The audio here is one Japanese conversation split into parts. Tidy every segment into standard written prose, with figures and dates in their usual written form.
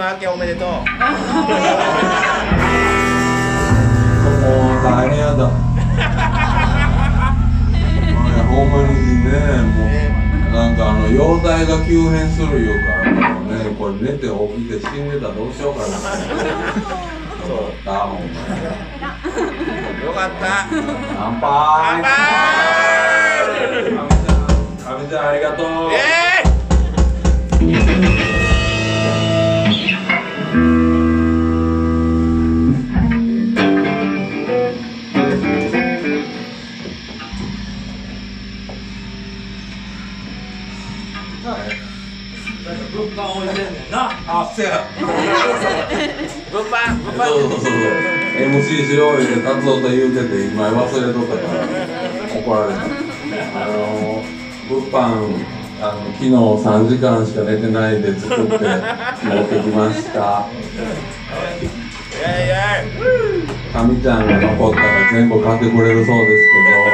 の明けおめでとう。 もう大変やだ。ほんまにね、もうなんか容体が急変するいうからもうね、これ寝て起きて死んでたらどうしようかな。そうだ、ほんまに。 よかった。 乾杯。かみちゃんありがとう。 物販置いてんねんな。 あ、せや。 物販。 そう。MC しよう言うて、達夫と言うてて、今忘れとったから怒られた。物販、昨日3時間しか寝てないで作って持ってきました。かみちゃんが残ったら全部買ってくれるそうです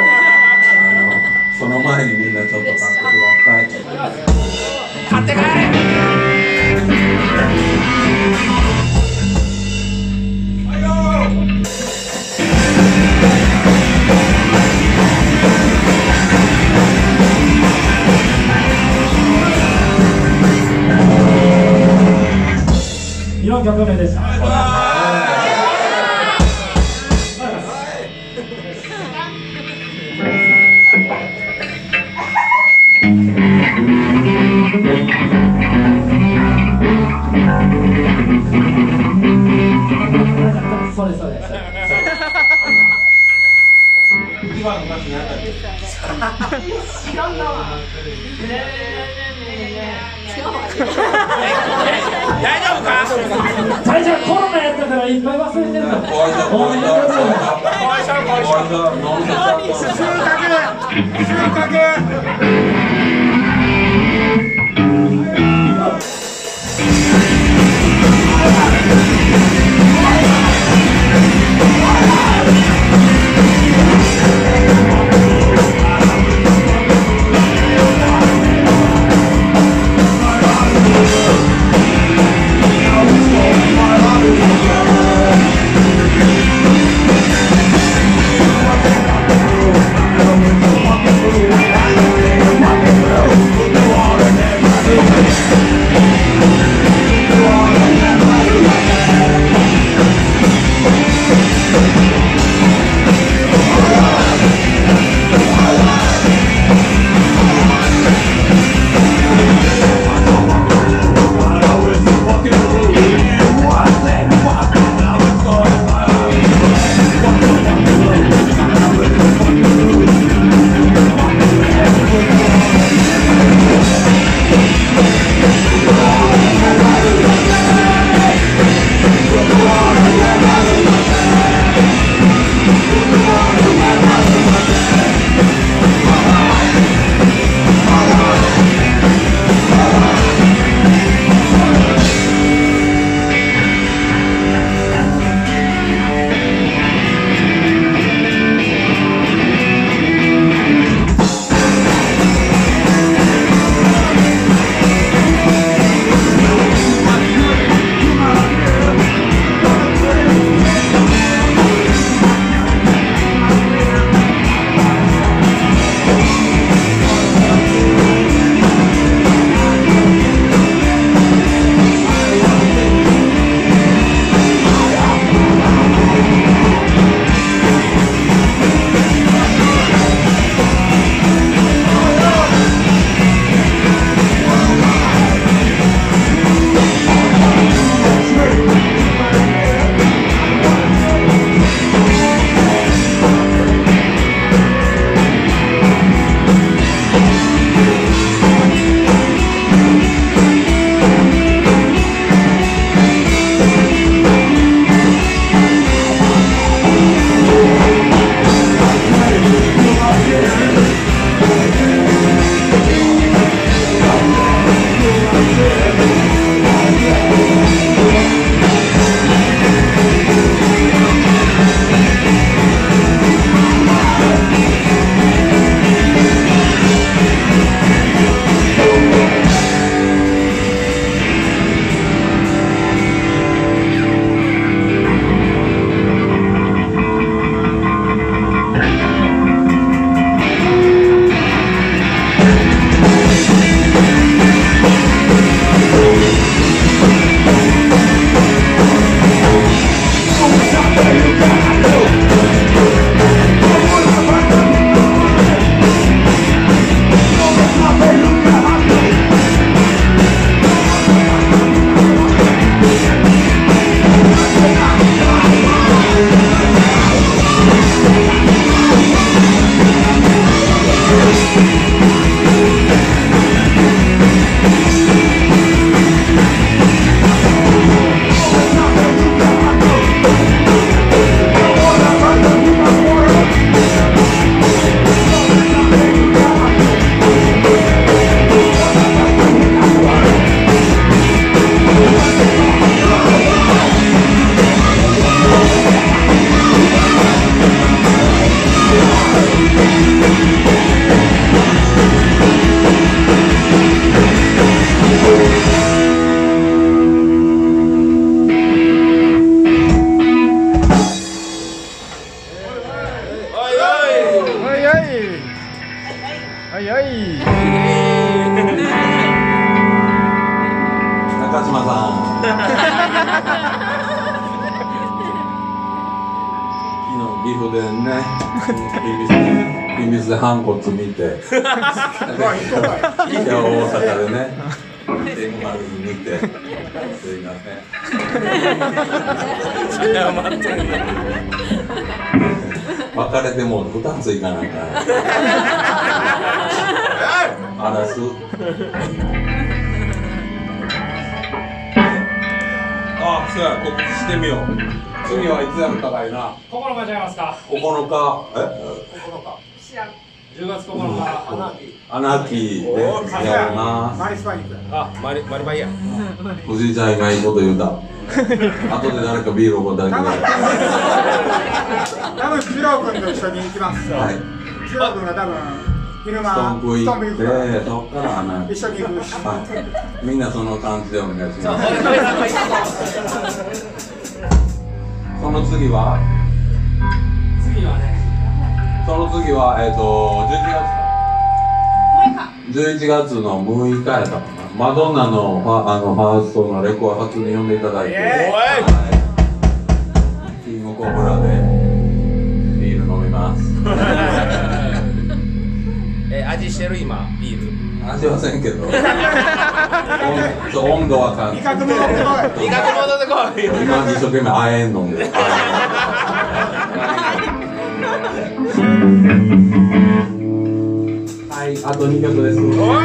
けど、その前にみんなちょっと買ってください。 買って帰れ。 4曲目でした。そうです。 今の歌詞何だっけ？ 知らんな。 大丈夫か？ 最初はコロナやったからいっぱい忘れてるの。 収穫。 はいはい。 中島さん。昨日岐阜でね、秘密で反骨見て。今日大阪でね。天丸見て。すいません。別れても2ついかないから。あらす。あ、そうや、告知してみよう。次はいつやるかかいな。 9日ちゃいますか。 9日、 10月9日、 アナーキーでやります。 あ、マリバイや。 おじいちゃん今いいこと言うた。後で誰かビールをお答えください。 多分次郎君と一緒に行きます。 はい。 次郎君が多分昼間ストンク行って、そっからアナーキー。 一緒に行くし。 はい。みんなその感じでお願いします。その次は？その次は11月の6日やったかな。マドンナのファーストのレコード初に呼んでいただいて、キングコブラでビール飲みます。 味してる今ビール。 味はせんけど。温度は感じ。 味覚戻ってこい。 味覚戻ってこい。 今一生懸命あえんのんで。はい、あと2曲です。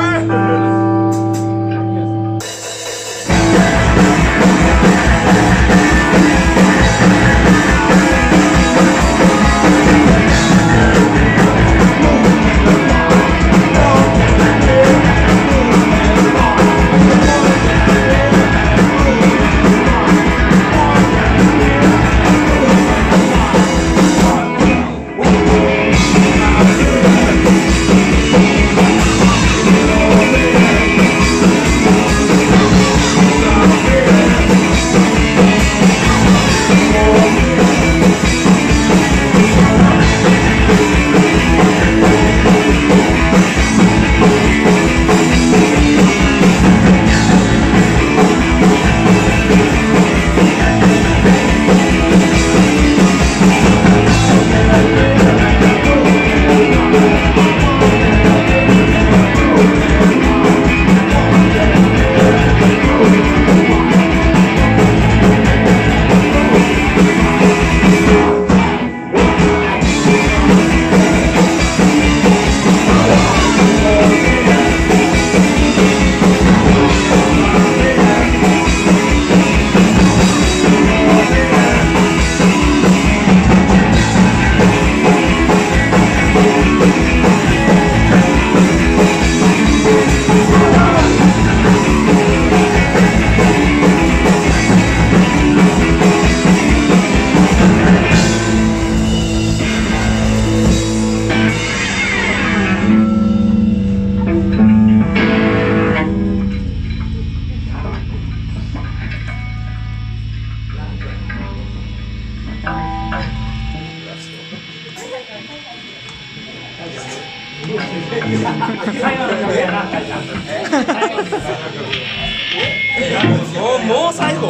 もう最後。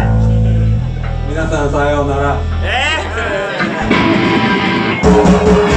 皆さんさようなら。